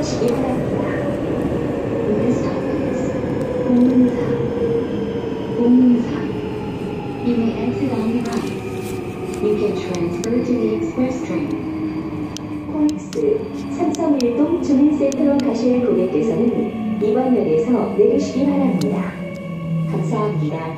타시기 바랍니다. This stop is 공문사. You may exit on the right. You can transfer to the express train. 코엑스 삼성일동 주민센터로 가실 고객께서는 이번 역에서 내리시기 바랍니다. 감사합니다.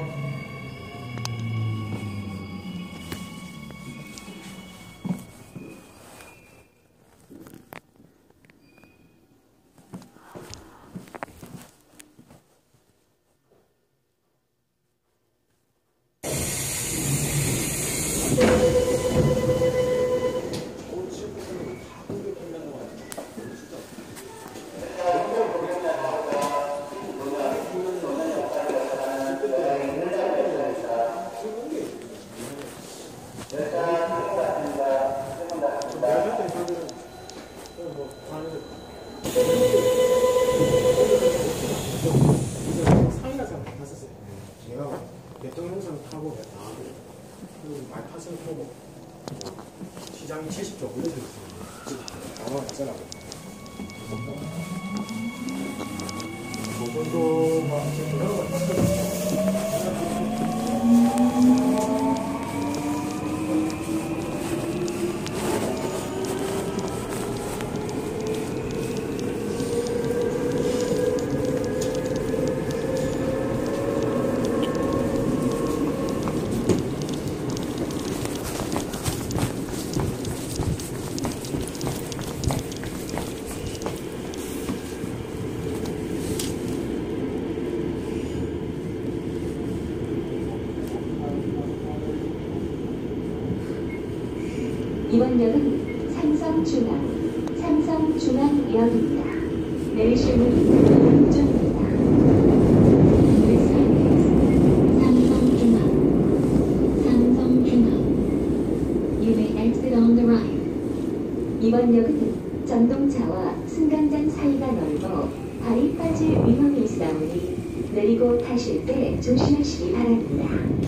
대통령상 타고 말파선 타고 시장이 70조 올려져 있습니다. 당황하잖아. 그 정도가 이번 역은 삼성중앙역입니다. 내리실 문은 오른쪽입니다. This stop is 삼성중앙. You may exit on the right. 이번 역은 전동차와 승강장 사이가 넓어 발이 빠질 위험이 있사오니 내리고 타실 때 조심하시기 바랍니다.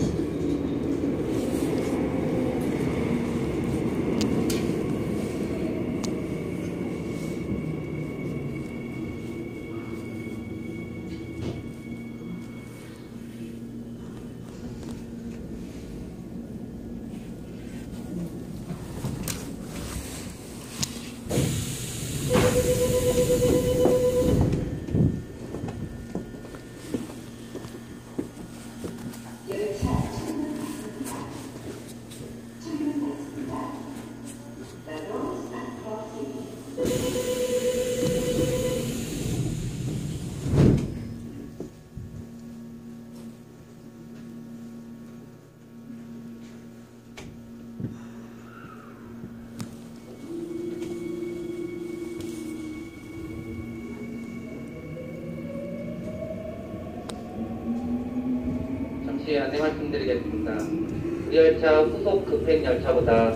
잠시 안내 말씀드리겠습니다. 이 열차 후속 급행 열차보다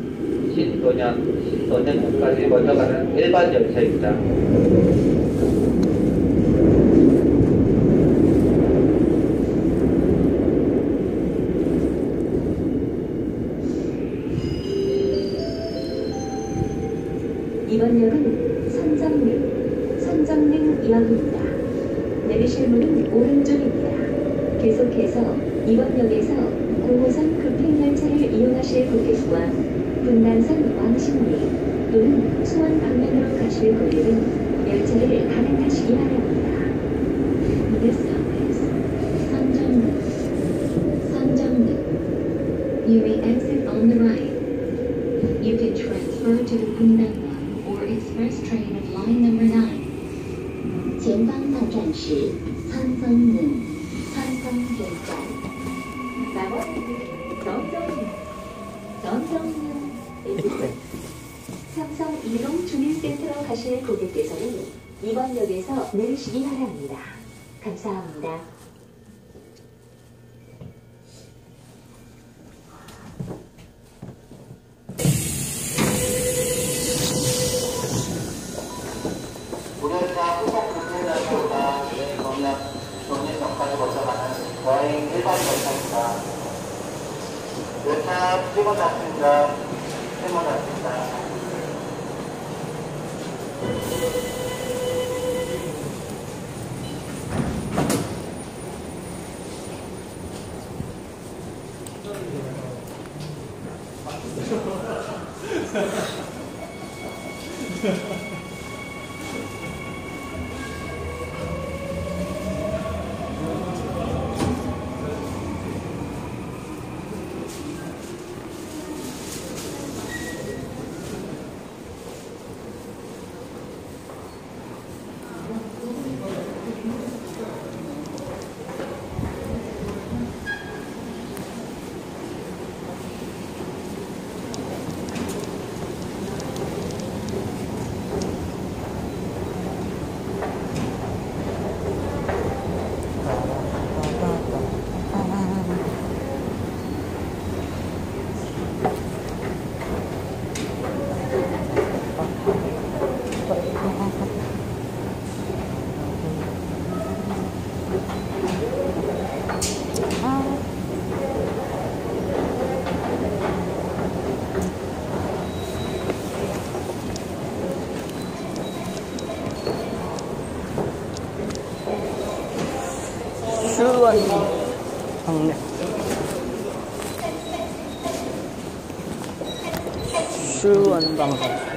신도년까지 먼저 가는 일반 열차입니다. 이번 역은 선정릉역입니다. 내리실 문은 오른쪽입니다. 계속해서 이번 역에서 9호선 급행열차를 이용하실 고객과 분당선 왕십리 또는 수원 방면으로 가실 고객은 열차를 갈아타시기 바랍니다. This stop is 선정릉. You may exit on the right. You can transfer to the Bundangwon or express train of line number 9. 前方到站是선정릉. 삼성 이동 주민센터로 가실 고객께서는 이번 역에서 내리시기 바랍니다. 감사합니다. 우려차 후속 급행열차보다 경량역까지 먼저 가는 여행 일반 열차입니다. 열차 출발 닫습니다. 출발 닫습니다. 수원 방면 수원 방면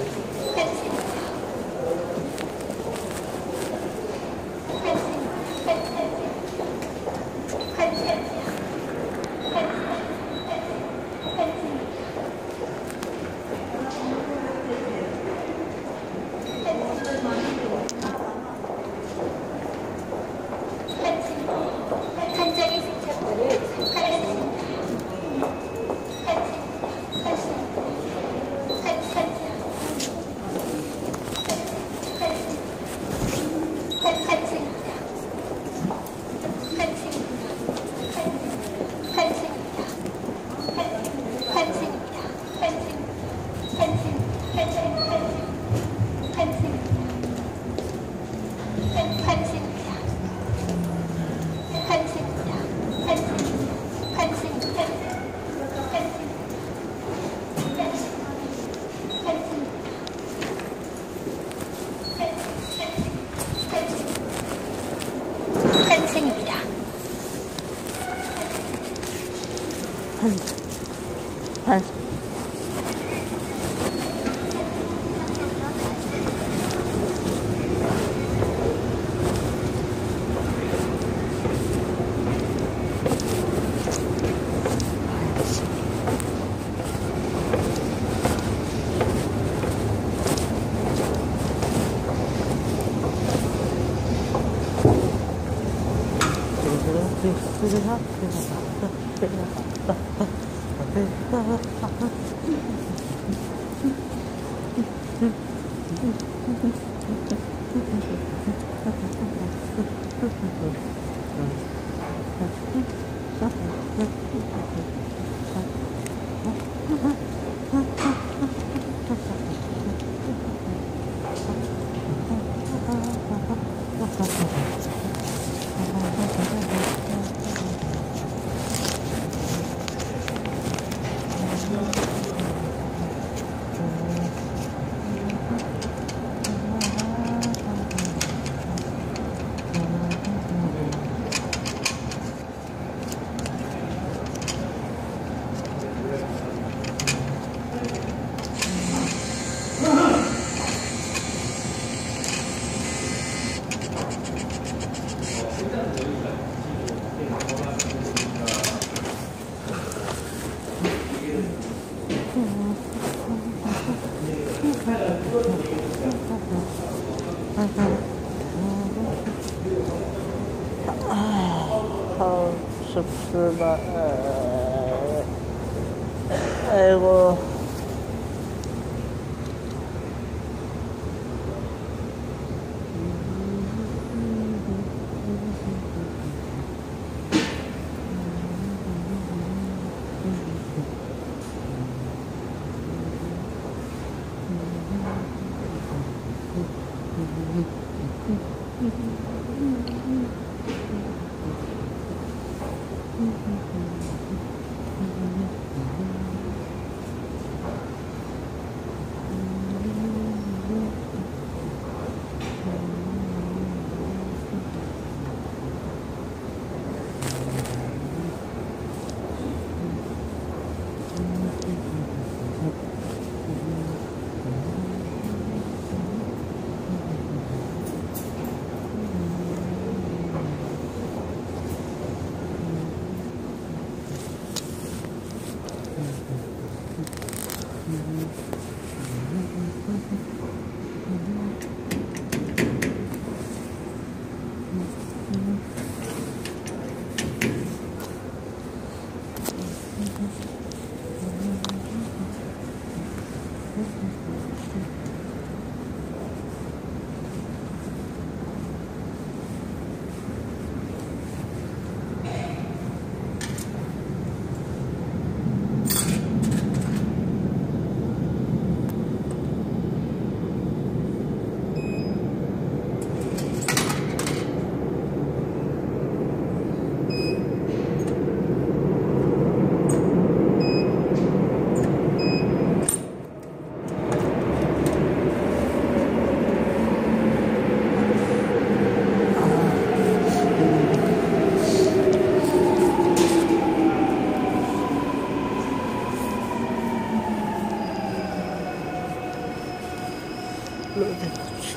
씁쓸하. 아이고.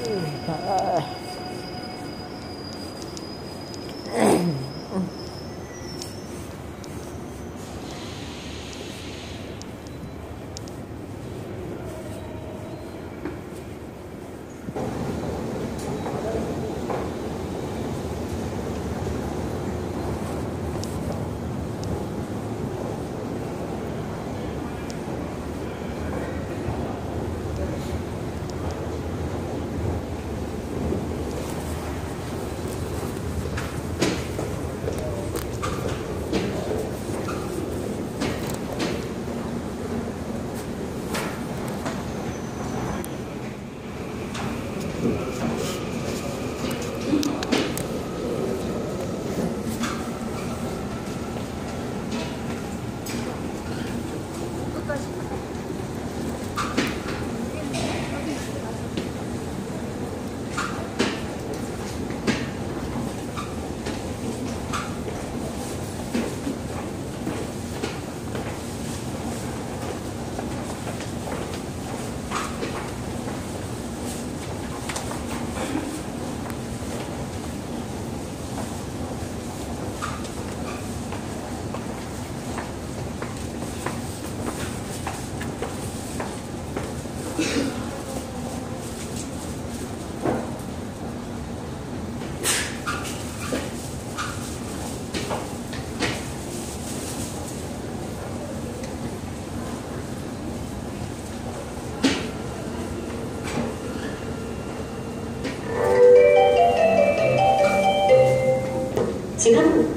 지금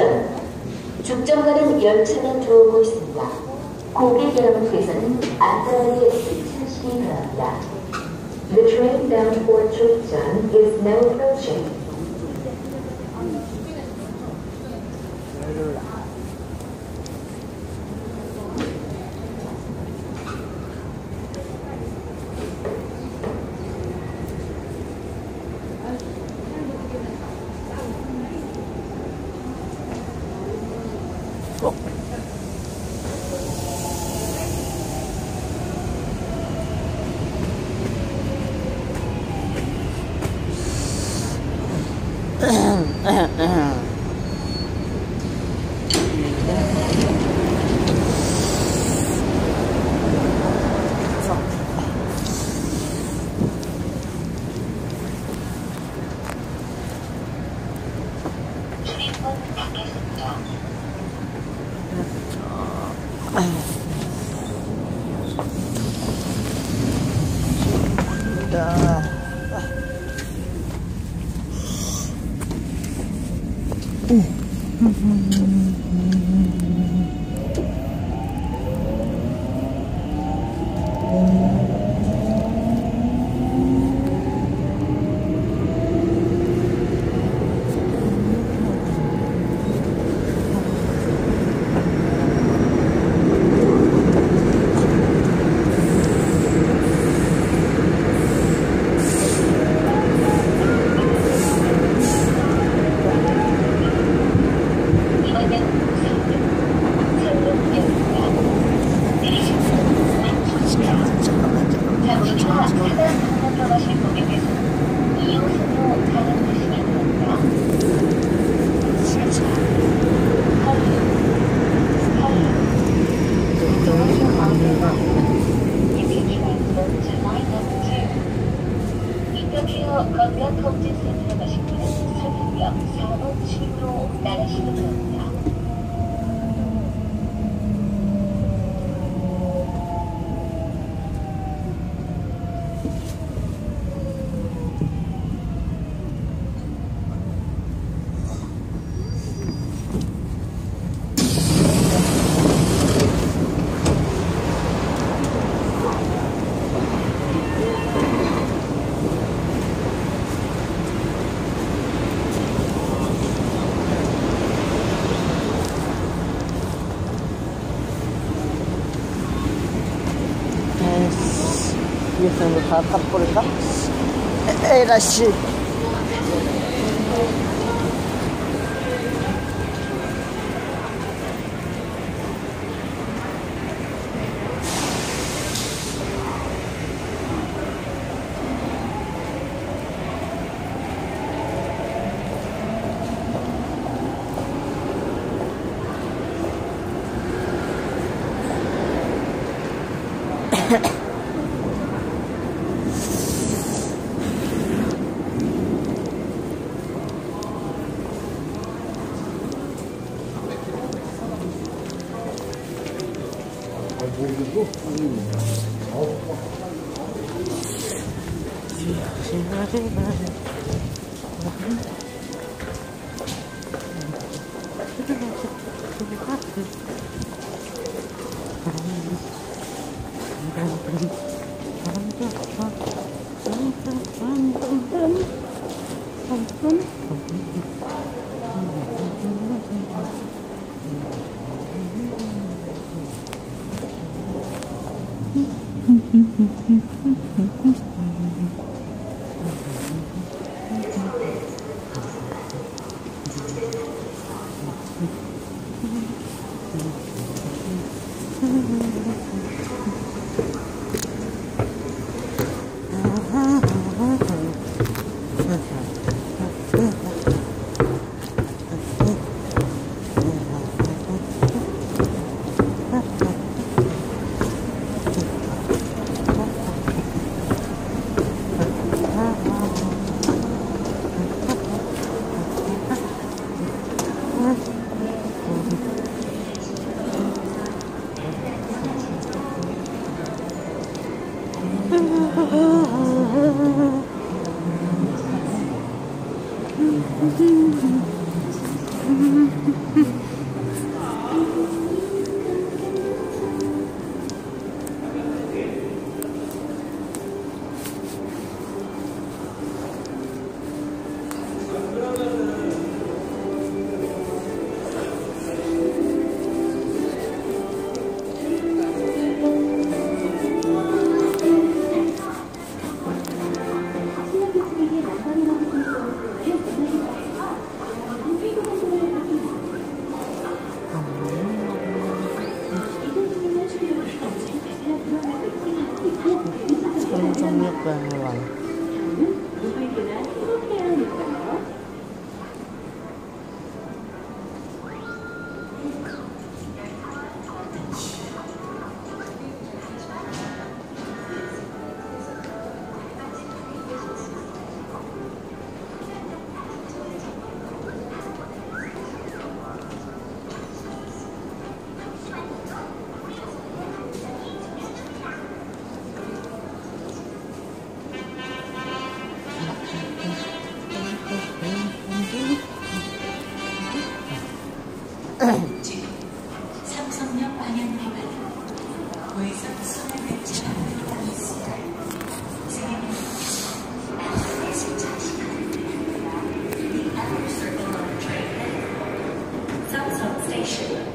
죽전 가는 열차가 들어오고 있습니다. 고객 여러분께서는 안전하게 승차하시기 바랍니다. The train bound for Chukjeon is now approaching. 건강검진센터로 가신 분은 서울역 4번 출구로 나가시기 바랍니다. 위에서 다 닦아버린다? 에라씨. 삼성역 방향입니다. 우회전 수납을 지나가고 있습니다. Samsung Station.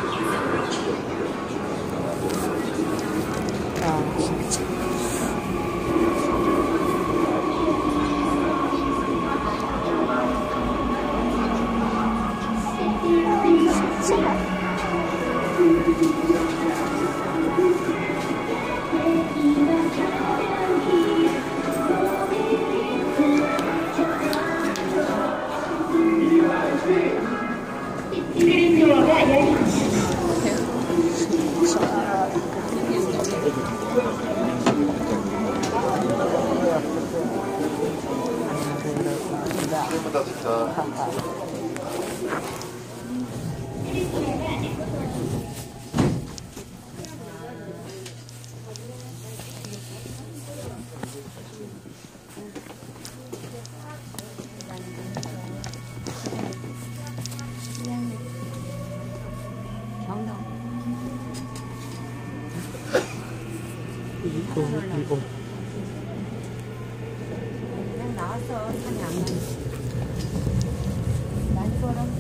이거 그냥 나와서 산이 안 나니. 난 거랑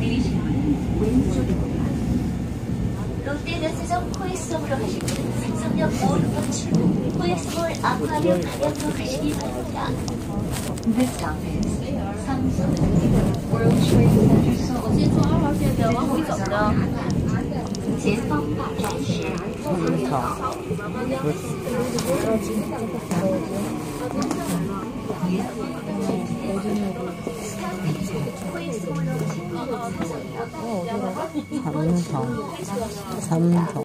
롯데면세점 코엑스점으로 가실 분은 삼성 역으로 출구 포에스몰 아쿠아리움 방향으로 가시기 바랍니다. This stop is Samsung World Trade Center Seoul. 我先坐2号线的，往回走的。 前方大站是 삼성